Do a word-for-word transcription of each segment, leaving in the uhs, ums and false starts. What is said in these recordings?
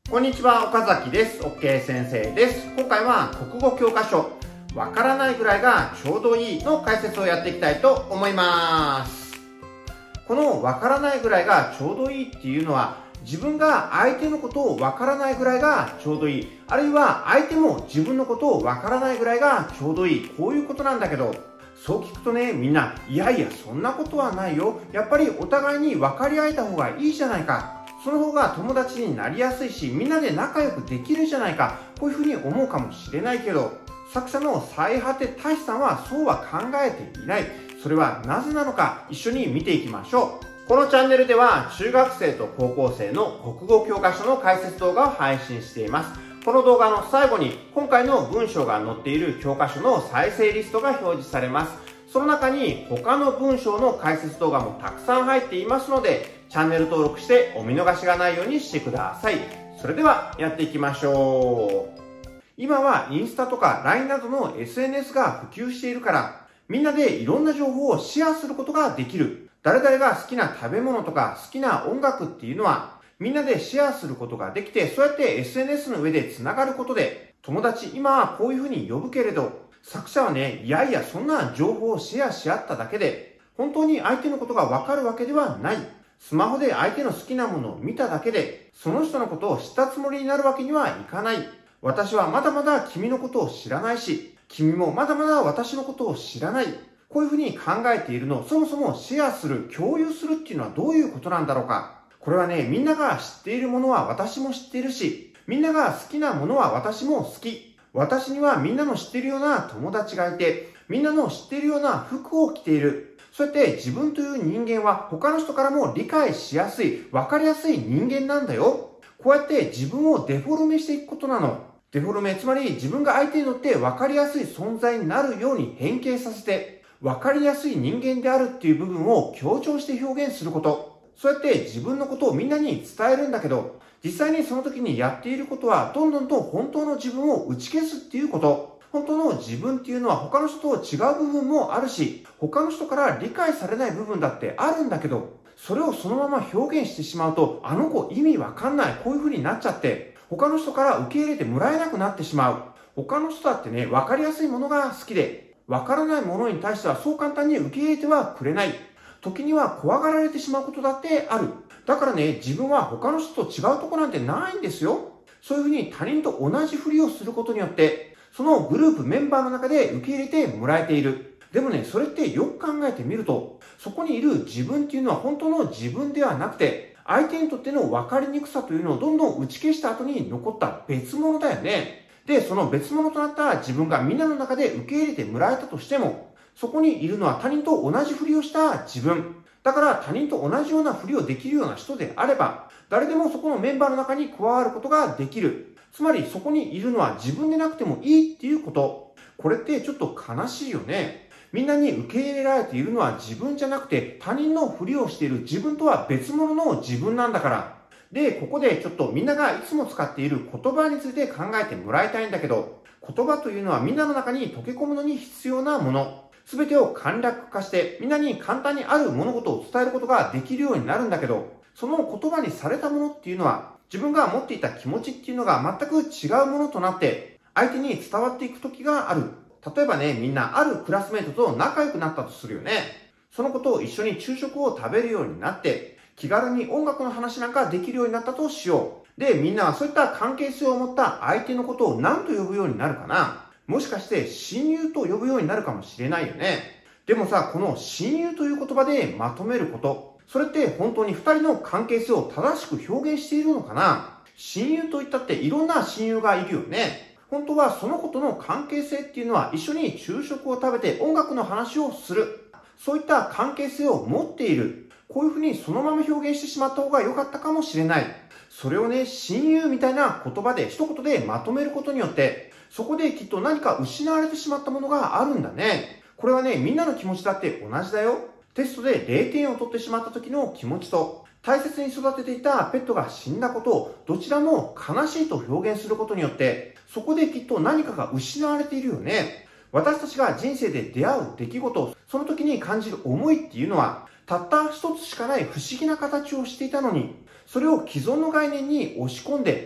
こんにちは、岡崎です。OK 先生です。今回は国語教科書、わからないぐらいがちょうどいいの解説をやっていきたいと思います。このわからないぐらいがちょうどいいっていうのは、自分が相手のことをわからないぐらいがちょうどいい。あるいは相手も自分のことをわからないぐらいがちょうどいい。こういうことなんだけど、そう聞くとね、みんな、いやいや、そんなことはないよ。やっぱりお互いに分かり合えた方がいいじゃないか。その方が友達になりやすいし、みんなで仲良くできるじゃないか。こういうふうに思うかもしれないけど、作者の最果て大志さんはそうは考えていない。それはなぜなのか、一緒に見ていきましょう。このチャンネルでは、中学生と高校生の国語教科書の解説動画を配信しています。この動画の最後に、今回の文章が載っている教科書の再生リストが表示されます。その中に他の文章の解説動画もたくさん入っていますので、チャンネル登録してお見逃しがないようにしてください。それではやっていきましょう。今はインスタとか ライン などの エスエヌエス が普及しているから、みんなでいろんな情報をシェアすることができる。誰々が好きな食べ物とか好きな音楽っていうのは、みんなでシェアすることができて、そうやって エスエヌエス の上でつながることで、友達今はこういうふうに呼ぶけれど、作者はね、いやいやそんな情報をシェアし合っただけで、本当に相手のことがわかるわけではない。スマホで相手の好きなものを見ただけで、その人のことを知ったつもりになるわけにはいかない。私はまだまだ君のことを知らないし、君もまだまだ私のことを知らない。こういうふうに考えているのをそもそもシェアする、共有するっていうのはどういうことなんだろうか。これはね、みんなが知っているものは私も知っているし、みんなが好きなものは私も好き。私にはみんなの知っているような友達がいて、みんなの知っているような服を着ている。そうやって自分という人間は他の人からも理解しやすい、わかりやすい人間なんだよ。こうやって自分をデフォルメしていくことなの。デフォルメ、つまり自分が相手にとってわかりやすい存在になるように変形させて、わかりやすい人間であるっていう部分を強調して表現すること。そうやって自分のことをみんなに伝えるんだけど、実際にその時にやっていることは、どんどんと本当の自分を打ち消すっていうこと。本当の自分っていうのは他の人と違う部分もあるし、他の人から理解されない部分だってあるんだけど、それをそのまま表現してしまうと、あの子意味わかんない、こういう風になっちゃって、他の人から受け入れてもらえなくなってしまう。他の人だってね、わかりやすいものが好きで、わからないものに対してはそう簡単に受け入れてはくれない。時には怖がられてしまうことだってある。だからね、自分は他の人と違うとこなんてないんですよ。そういうふうに他人と同じふりをすることによって、そのグループメンバーの中で受け入れてもらえている。でもね、それってよく考えてみると、そこにいる自分っていうのは本当の自分ではなくて、相手にとっての分かりにくさというのをどんどん打ち消した後に残った別物だよね。で、その別物となった自分がみんなの中で受け入れてもらえたとしても、そこにいるのは他人と同じふりをした自分。だから他人と同じようなふりをできるような人であれば、誰でもそこのメンバーの中に加わることができる。つまりそこにいるのは自分でなくてもいいっていうこと。これってちょっと悲しいよね。みんなに受け入れられているのは自分じゃなくて他人のふりをしている自分とは別物の自分なんだから。で、ここでちょっとみんながいつも使っている言葉について考えてもらいたいんだけど、言葉というのはみんなの中に溶け込むのに必要なもの。すべてを簡略化してみんなに簡単にある物事を伝えることができるようになるんだけど、その言葉にされたものっていうのは自分が持っていた気持ちっていうのが全く違うものとなって相手に伝わっていく時がある。例えばね、みんなあるクラスメートと仲良くなったとするよね。その子と一緒に昼食を食べるようになって気軽に音楽の話なんかできるようになったとしよう。で、みんなはそういった関係性を持った相手のことを何と呼ぶようになるかな。もしかして親友と呼ぶようになるかもしれないよね。でもさ、この親友という言葉でまとめること、それって本当に二人の関係性を正しく表現しているのかな。親友といったっていろんな親友がいるよね。本当はその子との関係性っていうのは一緒に昼食を食べて音楽の話をする。そういった関係性を持っている。こういうふうにそのまま表現してしまった方が良かったかもしれない。それをね、親友みたいな言葉で一言でまとめることによって、そこできっと何か失われてしまったものがあるんだね。これはね、みんなの気持ちだって同じだよ。テストでれいてんを取ってしまった時の気持ちと、大切に育てていたペットが死んだことをどちらも悲しいと表現することによって、そこできっと何かが失われているよね。私たちが人生で出会う出来事、その時に感じる思いっていうのは、たった一つしかない不思議な形をしていたのに、それを既存の概念に押し込んで、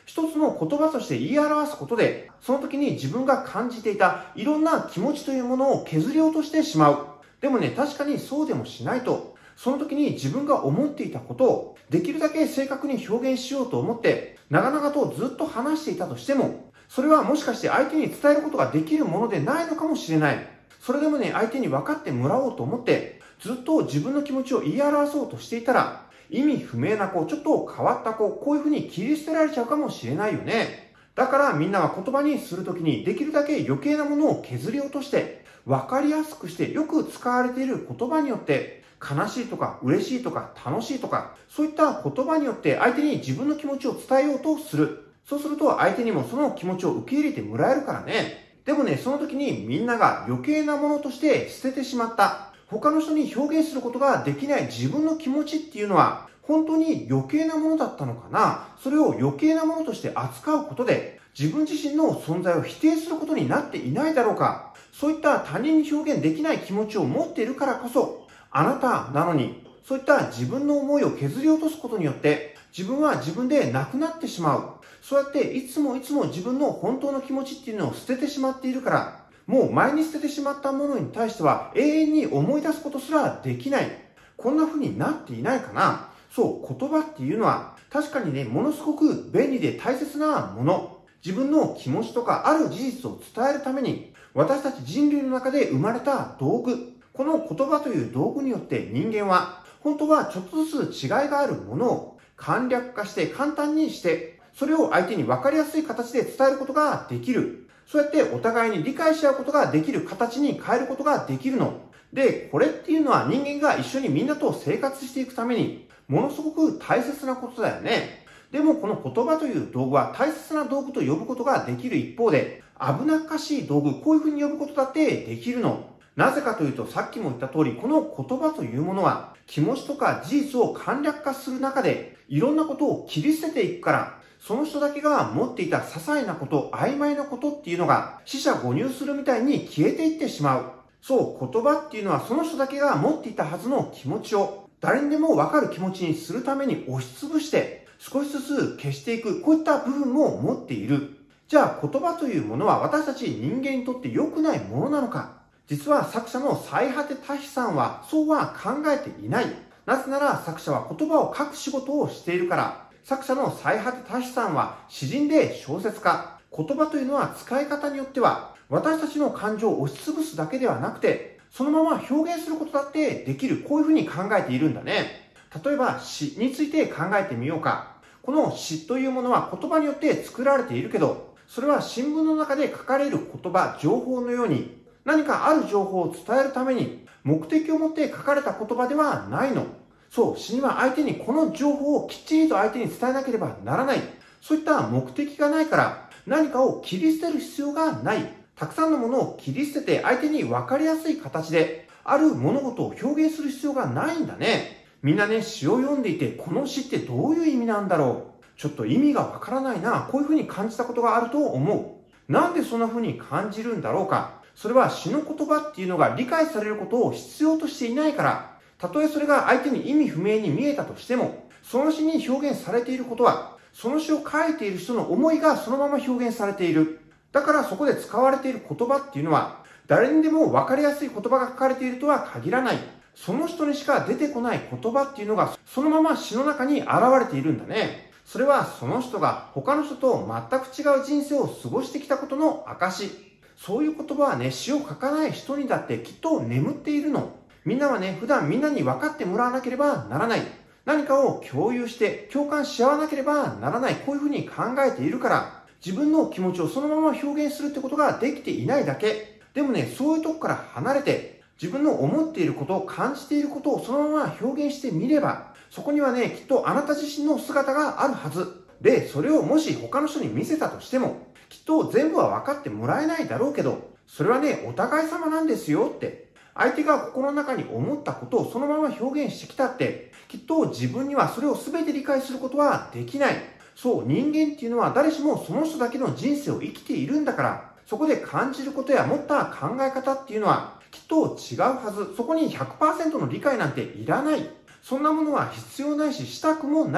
一つの言葉として言い表すことで、その時に自分が感じていたいろんな気持ちというものを削り落としてしまう。でもね、確かにそうでもしないと、その時に自分が思っていたことをできるだけ正確に表現しようと思って、長々とずっと話していたとしても、それはもしかして相手に伝えることができるものでないのかもしれない。それでもね、相手に分かってもらおうと思って、ずっと自分の気持ちを言い表そうとしていたら、意味不明な子、ちょっと変わった子、こういう風に切り捨てられちゃうかもしれないよね。だからみんなは言葉にするときにできるだけ余計なものを削り落として、分かりやすくしてよく使われている言葉によって、悲しいとか嬉しいとか楽しいとか、そういった言葉によって相手に自分の気持ちを伝えようとする。そうすると相手にもその気持ちを受け入れてもらえるからね。でもね、その時にみんなが余計なものとして捨ててしまった。他の人に表現することができない自分の気持ちっていうのは、本当に余計なものだったのかな。それを余計なものとして扱うことで、自分自身の存在を否定することになっていないだろうか。そういった他人に表現できない気持ちを持っているからこそ、あなたなのに、そういった自分の思いを削り落とすことによって、自分は自分でなくなってしまう。そうやっていつもいつも自分の本当の気持ちっていうのを捨ててしまっているから、もう前に捨ててしまったものに対しては永遠に思い出すことすらできない。こんな風になっていないかな。そう、言葉っていうのは確かにね、ものすごく便利で大切なもの。自分の気持ちとかある事実を伝えるために、私たち人類の中で生まれた道具。この言葉という道具によって人間は、本当はちょっとずつ違いがあるものを簡略化して簡単にして、それを相手に分かりやすい形で伝えることができる。そうやってお互いに理解し合うことができる形に変えることができるの。で、これっていうのは人間が一緒にみんなと生活していくために、ものすごく大切なことだよね。でもこの言葉という道具は大切な道具と呼ぶことができる一方で、危なっかしい道具、こういうふうに呼ぶことだってできるの。なぜかというと、さっきも言った通り、この言葉というものは、気持ちとか事実を簡略化する中で、いろんなことを切り捨てていくから、その人だけが持っていた些細なこと、曖昧なことっていうのが、四捨五入するみたいに消えていってしまう。そう、言葉っていうのはその人だけが持っていたはずの気持ちを、誰にでもわかる気持ちにするために押しつぶして、少しずつ消していく、こういった部分も持っている。じゃあ言葉というものは私たち人間にとって良くないものなのか。実は作者の最果て多比さんはそうは考えていない。なぜなら作者は言葉を書く仕事をしているから。作者の最果て多比さんは詩人で小説家。言葉というのは使い方によっては私たちの感情を押しつぶすだけではなくて、そのまま表現することだってできる。こういうふうに考えているんだね。例えば詩について考えてみようか。この詩というものは言葉によって作られているけど、それは新聞の中で書かれる言葉、情報のように何かある情報を伝えるために目的を持って書かれた言葉ではないの。そう、詩には相手にこの情報をきっちりと相手に伝えなければならない。そういった目的がないから何かを切り捨てる必要がない。たくさんのものを切り捨てて相手に分かりやすい形である物事を表現する必要がないんだね。みんなね、詩を読んでいてこの詩ってどういう意味なんだろう。ちょっと意味がわからないな。こういうふうに感じたことがあると思う。なんでそんなふうに感じるんだろうか。それは詩の言葉っていうのが理解されることを必要としていないから、たとえそれが相手に意味不明に見えたとしても、その詩に表現されていることは、その詩を書いている人の思いがそのまま表現されている。だからそこで使われている言葉っていうのは、誰にでもわかりやすい言葉が書かれているとは限らない。その人にしか出てこない言葉っていうのが、そのまま詩の中に現れているんだね。それはその人が他の人と全く違う人生を過ごしてきたことの証。そういう言葉はね、詩を書かない人にだってきっと眠っているの。みんなはね、普段みんなに分かってもらわなければならない。何かを共有して共感し合わなければならない。こういうふうに考えているから、自分の気持ちをそのまま表現するってことができていないだけ。でもね、そういうとこから離れて、自分の思っていること、感じていることをそのまま表現してみれば、そこにはね、きっとあなた自身の姿があるはず。で、それをもし他の人に見せたとしても、きっと全部は分かってもらえないだろうけど、それはね、お互い様なんですよって。相手が心の中に思ったことをそのまま表現してきたって、きっと自分にはそれを全て理解することはできない。そう、人間っていうのは誰しもその人だけの人生を生きているんだから、そこで感じることや持った考え方っていうのはきっと違うはず。そこに ひゃくパーセント の理解なんていらない。そんなものは必要ないししたくもない。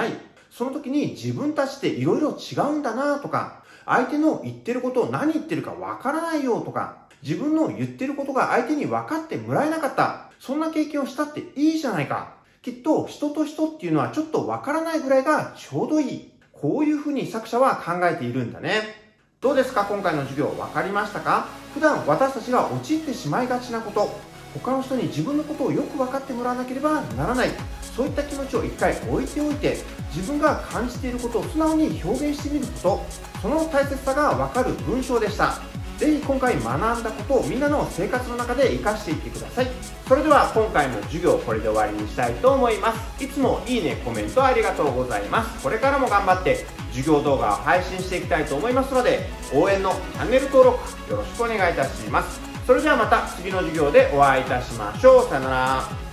その時に自分たちって色々違うんだなとか、相手の言ってることを何言ってるかわからないよとか、自分の言ってることが相手に分かってもらえなかった。そんな経験をしたっていいじゃないか。きっと人と人っていうのはちょっとわからないぐらいがちょうどいい。こういうふうに作者は考えているんだね。どうですか？今回の授業分かりましたか？普段私たちが陥ってしまいがちなこと、他の人に自分のことをよく分かってもらわなければならない。そういった気持ちを一回置いておいて、自分が感じていることを素直に表現してみること、その大切さが分かる文章でした。ぜひ今回学んだことをみんなの生活の中で活かしていってください。それでは今回の授業をこれで終わりにしたいと思います。いつもいいね、コメントありがとうございます。これからも頑張って授業動画を配信していきたいと思いますので、応援のチャンネル登録よろしくお願いいたします。それではまた次の授業でお会いいたしましょう。さよなら。